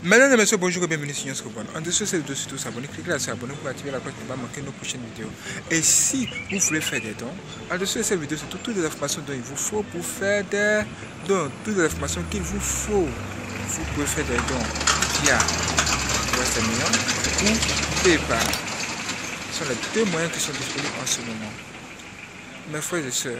Mesdames et messieurs, bonjour et bienvenue sur notre chaîne. En dessous de cette vidéo, surtout s'abonner, cliquez là sur abonner pour activer la cloche pour ne pas manquer nos prochaines vidéos. Et si vous voulez faire des dons, en dessous de cette vidéo, surtout toutes les informations dont il vous faut pour faire des dons, toutes les informations qu'il vous faut. Vous pouvez faire des dons via Western Union ou PayPal. Ce sont les deux moyens qui sont disponibles en ce moment. Mes frères et sœurs,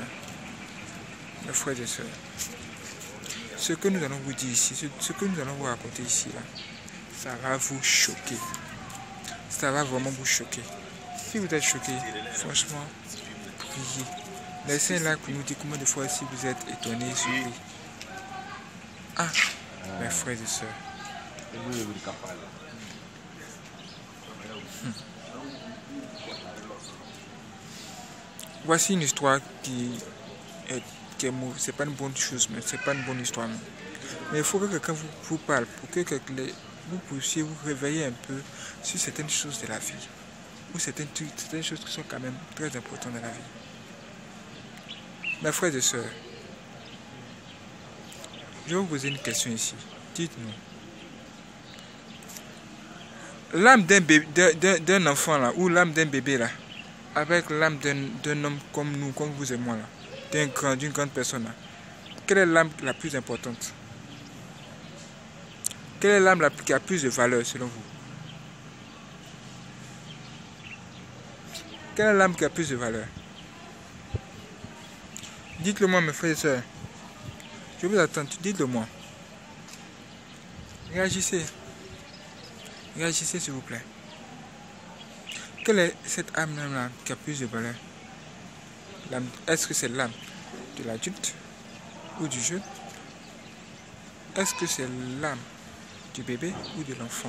ce que nous allons vous dire ici, ce que nous allons vous raconter ici, là, ça va vous choquer. Ça va vraiment vous choquer. Si vous êtes choqué, franchement, priez. Laissez un like pour nous dire combien de fois si vous êtes étonné, surpris. Ah, mes frères et sœurs. Voici une histoire qui est mauvaise. C'est pas une bonne chose, mais c'est pas une bonne histoire. Mais il faut que quelqu'un vous parle, pour que vous puissiez vous réveiller un peu sur certaines choses de la vie. Ou certaines choses qui sont quand même très importantes dans la vie. Mes frères et sœurs, je vais vous poser une question ici. Dites-nous. L'âme d'un enfant là, ou l'âme d'un bébé là, avec l'âme d'un homme comme nous, comme vous et moi là, d'une grande personne là, quelle est l'âme la plus importante? Quelle est l'âme qui a plus de valeur selon vous? Quelle est l'âme qui a plus de valeur? Dites-le moi mes frères et sœurs. Je vous attends, dites-le moi. Réagissez. Réagissez s'il vous plaît. Quelle est cette âme-là qui a plus de valeur? Est-ce que c'est l'âme de l'adulte ou du jeune? Est-ce que c'est l'âme du bébé ou de l'enfant?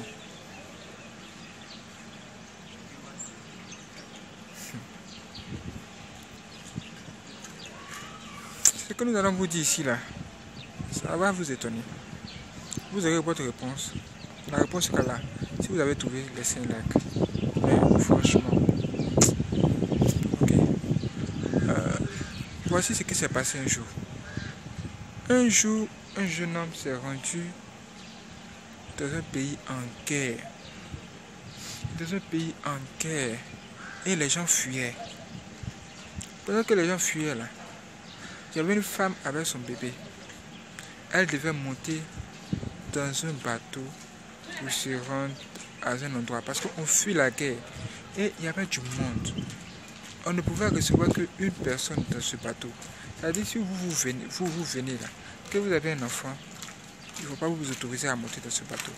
Ce que nous allons vous dire ici, là, ça va vous étonner. Vous aurez votre réponse. La réponse sera là. Si vous avez trouvé, laissez un like. Mais franchement, ok. Voici ce qui s'est passé un jour. Un jour, un jeune homme s'est rendu dans un pays en guerre. Dans un pays en guerre. Et les gens fuyaient. Pendant que les gens fuyaient là, il y avait une femme avec son bébé. Elle devait monter dans un bateau pour se rendre à un endroit. Parce qu'on fuit la guerre. Et il y avait du monde. On ne pouvait recevoir qu'une personne dans ce bateau. C'est-à-dire si vous venez là, que vous avez un enfant, il ne faut pas vous autoriser à monter dans ce bateau.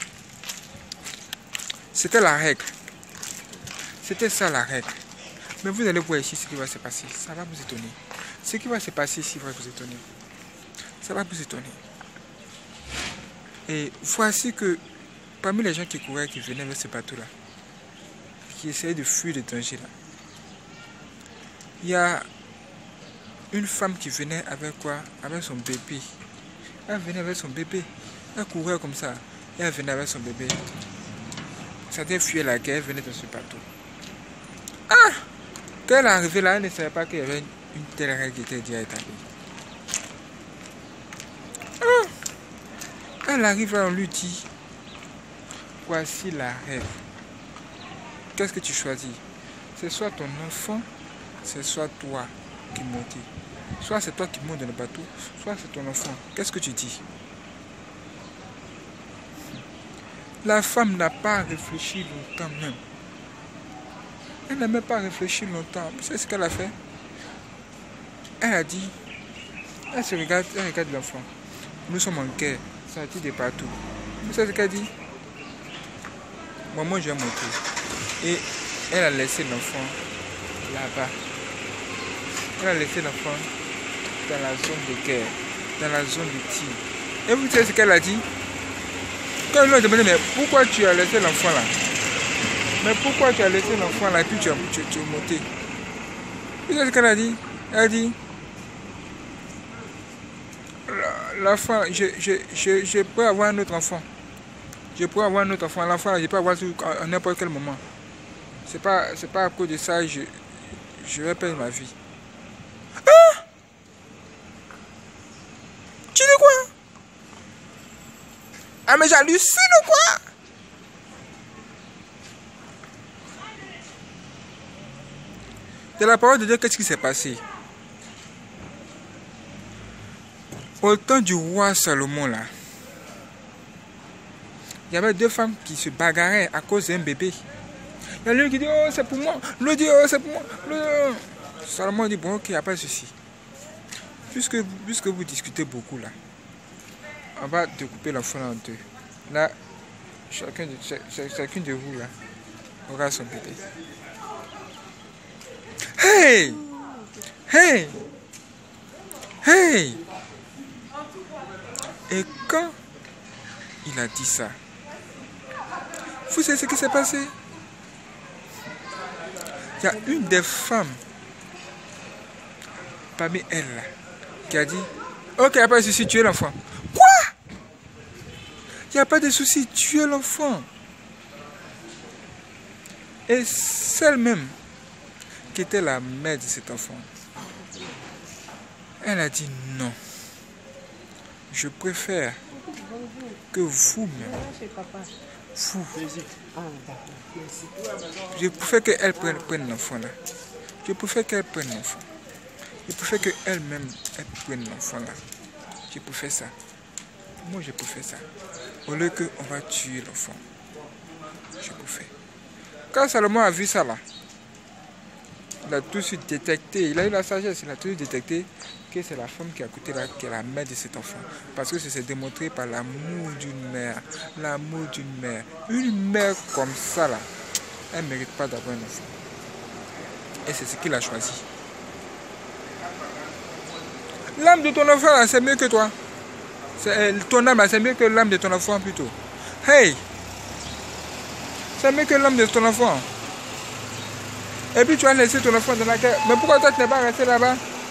C'était la règle. C'était ça la règle. Mais vous allez voir ici ce qui va se passer. Ça va vous étonner. Ce qui va se passer ici va vous étonner. Ça va vous étonner. Et voici que parmi les gens qui couraient, qui venaient vers ce bateau-là, qui essayaient de fuir le danger là, il y a une femme qui venait avec quoi? Avec son bébé. Elle venait avec son bébé. Elle courait comme ça. Et elle venait avec son bébé. Certains fuyaient la guerre, elle venait dans ce bateau. Ah! Quand elle est arrivée là, elle ne savait pas qu'il y avait une telle règle qui était déjà établie. Ah! Elle arrive là, on lui dit, voici la règle. Qu'est-ce que tu choisis? C'est soit ton enfant, c'est soit toi qui montes. Soit c'est toi qui montes dans le bateau, soit c'est ton enfant. Qu'est-ce que tu dis? La femme n'a pas réfléchi longtemps même. Elle n'a même pas réfléchi longtemps. Vous savez ce qu'elle a fait? Elle a dit, elle regarde l'enfant. Nous sommes en guerre, sortis de partout. Vous savez ce qu'elle dit? Moi je vais monter. Et elle a laissé l'enfant là-bas. Elle a laissé l'enfant dans la zone de guerre, dans la zone de tir. Et vous savez ce qu'elle a dit? Quand ils lui ont demandé, mais pourquoi tu as laissé l'enfant là? Mais pourquoi tu as laissé l'enfant là et puis tu es monté? Vous savez ce qu'elle a dit? Elle a dit, l'enfant, je peux avoir un autre enfant. Je pourrais avoir un autre enfant. L'enfant là, je peux avoir à n'importe quel moment. C'est pas à cause de ça que je vais perdre ma vie. Ah! Tu dis quoi? quoi? Mais j'hallucine ou quoi? De la parole de Dieu, qu'est-ce qui s'est passé? Au temps du roi Salomon, là, il y avait deux femmes qui se bagarraient à cause d'un bébé. Il y a l'un qui dit, oh, c'est pour moi. L'autre dit, oh, c'est pour moi. Salomon dit, bon, ok, il n'y a pas de souci. Puisque vous discutez beaucoup, là, on va découper l'enfant en deux. Là, chacune de vous, là, aura son bébé. Hey! Hey! Hey! Et quand il a dit ça, vous savez ce qui s'est passé? Il y a une des femmes parmi elles là, qui a dit, ok, il n'y a pas de souci, tuez l'enfant. Quoi? Il n'y a pas de souci, tuez l'enfant. Et celle-même qui était la mère de cet enfant, elle a dit non. Je préfère que vous-même, je préfère qu'elle prenne l'enfant là. Je préfère qu'elle prenne l'enfant. Je préfère qu'elle-même prenne l'enfant là. Je préfère ça. Moi, je préfère ça. Au lieu qu'on va tuer l'enfant. Je préfère. Quand Salomon a vu ça là, il a tout de suite détecté, il a eu la sagesse, il a tout de suite détecté que c'est la femme qui a coûté là, qui est la mère de cet enfant. Parce que c'est démontré par l'amour d'une mère. L'amour d'une mère. Une mère comme ça là, elle ne mérite pas d'avoir un enfant. Et c'est ce qu'il a choisi. L'âme de ton enfant là, c'est mieux que toi. Ton âme là, c'est mieux que l'âme de ton enfant plutôt. Hey! C'est mieux que l'âme de ton enfant. Et puis tu as laissé ton enfant dans la guerre. Mais pourquoi toi tu n'es pas resté là-bas?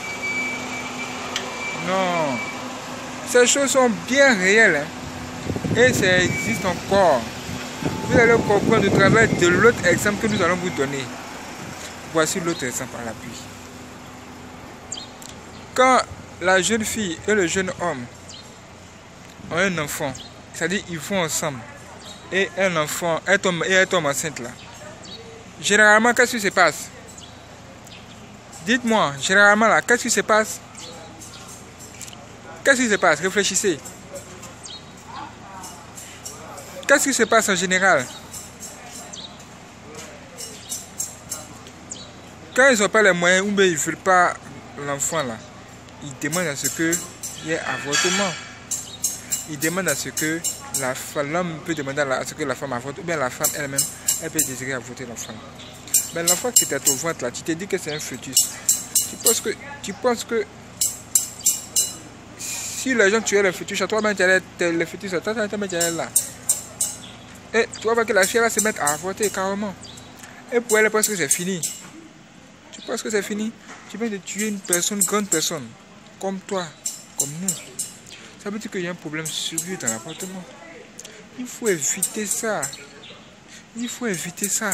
Non. Ces choses sont bien réelles. Hein? Et ça existe encore. Vous allez comprendre au travers de l'autre exemple que nous allons vous donner. Voici l'autre exemple à l'appui. Quand la jeune fille et le jeune homme ont un enfant, c'est-à-dire ils vont ensemble, et un enfant, elle tombe enceinte là. Généralement, qu'est-ce qui se passe? Dites-moi, généralement là, qu'est-ce qui se passe? Qu'est-ce qui se passe? Réfléchissez. Qu'est-ce qui se passe en général? Quand ils n'ont pas les moyens ou bien ils ne veulent pas l'enfant là, ils demandent à ce qu'il y ait avortement. Ils demandent à ce que l'homme peut demander à ce que la femme avorte, ou bien la femme elle-même, elle peut désirer avorter l'enfant. Mais l'enfant qui était au ventre là, tu te dis que c'est un fœtus. Tu penses que si les gens tuaient le fœtus, à toi-même tu allais le fœtus, à toi-même tu allais là. Et tu vas voir que la fille va se mettre à avorter carrément. Et pour elle, elle pense que c'est fini. Tu penses que c'est fini? Tu viens de tuer une personne, grande personne, comme toi, comme nous. Ça veut dire qu'il y a un problème sérieux dans l'appartement. Il faut éviter ça. Il faut éviter ça.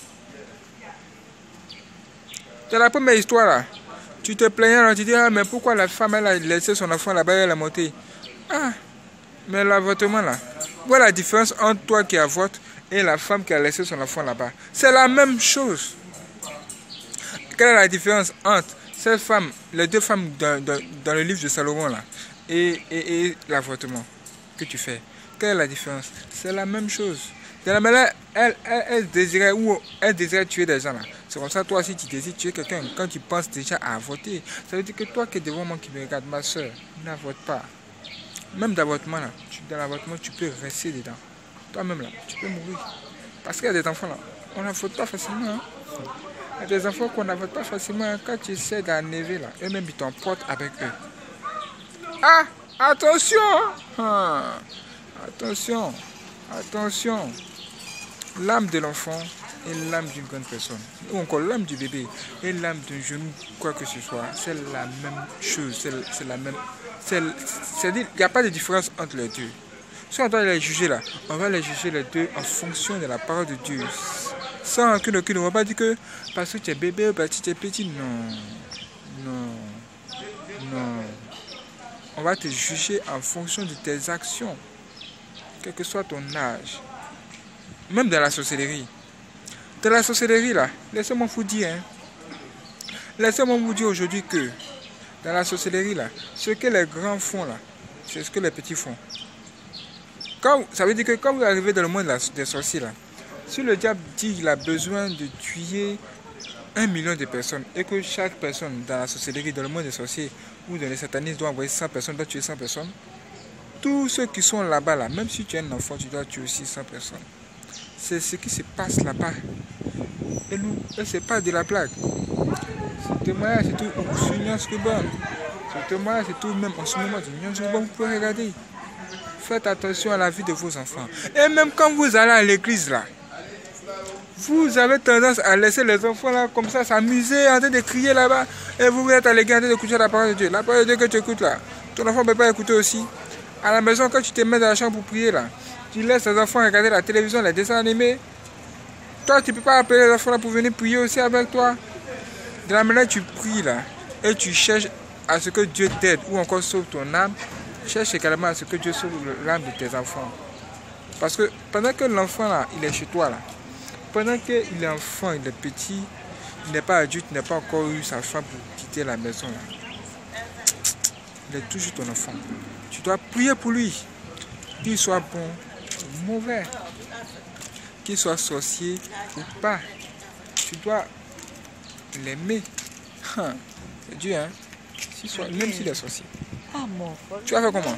Dans la première histoire là, tu te plaignais, tu dis, ah mais pourquoi la femme elle a laissé son enfant là-bas et elle a monté? Ah, mais l'avortement là, voilà la différence entre toi qui avorte et la femme qui a laissé son enfant là-bas. C'est la même chose. Quelle est la différence entre cette femme, les deux femmes dans le livre de Salomon là, et l'avortement que tu fais? Quelle est la différence? C'est la même chose. De la manière, elle désirait tuer des gens là. C'est comme ça, toi si tu désires tuer quelqu'un, quand tu penses déjà à avorter, ça veut dire que toi qui es devant moi qui me regarde, ma soeur, n'avorte pas. Même d'avortement là, dans l'avortement tu peux rester dedans. Toi-même là, tu peux mourir. Parce qu'il y a des enfants là, on n'avorte pas facilement. Hein? Il y a des enfants qu'on n'avorte pas facilement. Hein? Quand tu essaies d'enlever là, eux-mêmes ils t'emportent avec eux. Ah, attention! Ah, attention, attention. L'âme de l'enfant et l'âme d'une grande personne, ou encore l'âme du bébé et l'âme d'un genou, quoi que ce soit, c'est la même chose, c'est la même. C'est-à-dire, il n'y a pas de différence entre les deux. Si on doit les juger là, on va les juger les deux en fonction de la parole de Dieu. Sans aucune, on ne va pas dire que parce que tu es bébé ou parce que tu es petit, non, non, non. On va te juger en fonction de tes actions. quel que soit ton âge, même dans la sorcellerie. Dans la sorcellerie, là, laissez-moi vous dire, laissez-moi vous dire aujourd'hui que dans la sorcellerie, là, ce que les grands font, là, c'est ce que les petits font. Ça veut dire que quand vous arrivez dans le monde des sorciers, là, si le diable dit qu'il a besoin de tuer 1 million de personnes et que chaque personne dans la sorcellerie, dans le monde des sorciers ou dans les satanistes doit envoyer 100 personnes, doit tuer 100 personnes, tous ceux qui sont là-bas, là, même si tu es un enfant, tu dois tuer aussi 100 personnes. C'est ce qui se passe là-bas. Et nous, c'est pas de la blague. Ce témoignage, c'est tout sur Nyan Scribon. Ce témoignage, c'est tout même en ce moment de Nyan Scribon, vous pouvez regarder. Faites attention à la vie de vos enfants. Et même quand vous allez à l'église, là, vous avez tendance à laisser les enfants là comme ça s'amuser, en train de crier là-bas. Et vous êtes à l'église en train d'écouter la parole de Dieu. La parole de Dieu que tu écoutes là, ton enfant ne peut pas écouter aussi. À la maison, quand tu te mets dans la chambre pour prier là, tu laisses les enfants regarder la télévision, les dessins animés. Toi, tu ne peux pas appeler les enfants là pour venir prier aussi avec toi. De la manière tu pries là, et tu cherches à ce que Dieu t'aide ou encore sauve ton âme, cherche également à ce que Dieu sauve l'âme de tes enfants. Parce que pendant que l'enfant là, il est chez toi là, pendant qu'il est enfant, il est petit, il n'est pas adulte, il n'a pas encore eu sa femme pour quitter la maison là, il est toujours ton enfant. Tu dois prier pour lui, qu'il soit bon ou mauvais, qu'il soit sorcier ou pas. Tu dois l'aimer. C'est dur, hein? Même s'il est sorcier. Tu vas faire comment?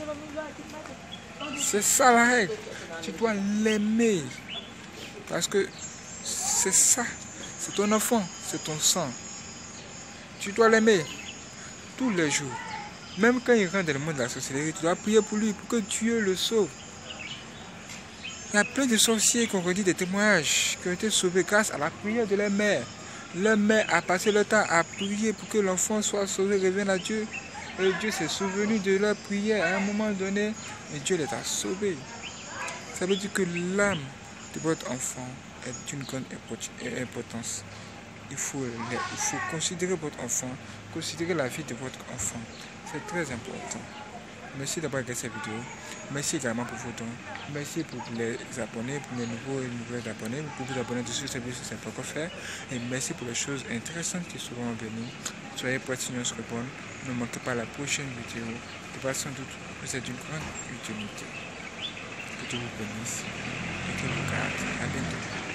C'est ça la règle. Tu dois l'aimer. Parce que c'est ça. C'est ton enfant. C'est ton sang. Tu dois l'aimer tous les jours. Même quand il rentre dans le monde de la sorcellerie, tu dois prier pour lui, pour que Dieu le sauve. Il y a plein de sorciers qui ont redit des témoignages, qui ont été sauvés grâce à la prière de leur mère. Leur mère a passé le temps à prier pour que l'enfant soit sauvé, revienne à Dieu. Et Dieu s'est souvenu de leur prière à un moment donné, et Dieu les a sauvés. Ça veut dire que l'âme de votre enfant est d'une grande importance. Il faut considérer votre enfant, considérer la vie de votre enfant. C'est très important. Merci d'avoir regardé cette vidéo. Merci également pour vos dons. Merci pour les abonnés, pour les nouveaux et nouvelles abonnés. Vous pouvez vous abonner dessus, c'est pas encore faire. Et merci pour les choses intéressantes qui seront venues. Soyez prêts si nous se répondent. Ne manquez pas la prochaine vidéo. Il va sans doute vous être d'une grande utilité. Que Dieu vous bénisse et que vous garde. À bientôt.